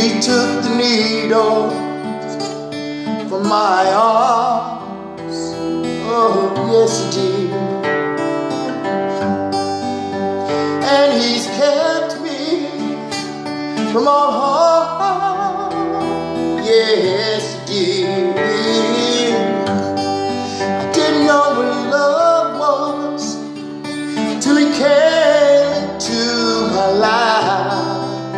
He took the needle from my arms. Oh, yes, He did. And He's kept me from all harm. Yes, He did. I didn't know what love was till He came into my life.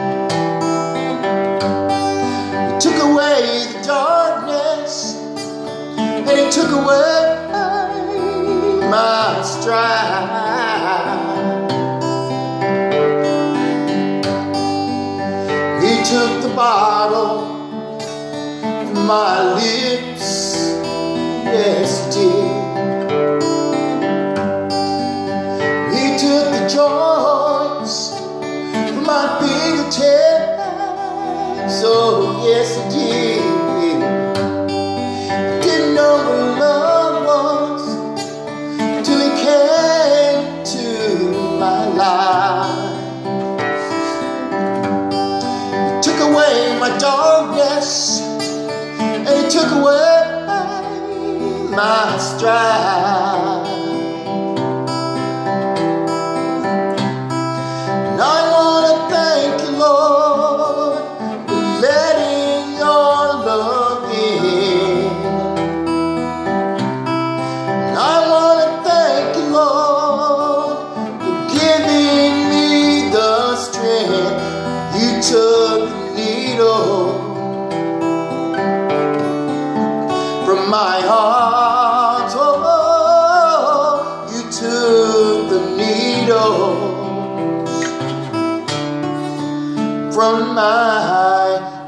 He took away the darkness, and He took away my strife. He took the bottle from my lips. Yes, He did. He took the joints from my fingertips. Oh, yes, He did. Didn't know what love was till He came to my life. He took away my darkness, and He took away my strife. And I want to thank You, Lord, for letting Your love in. And I want to thank You, Lord, for giving me the strength. You took the needle from my heart. Oh, You took the needle from my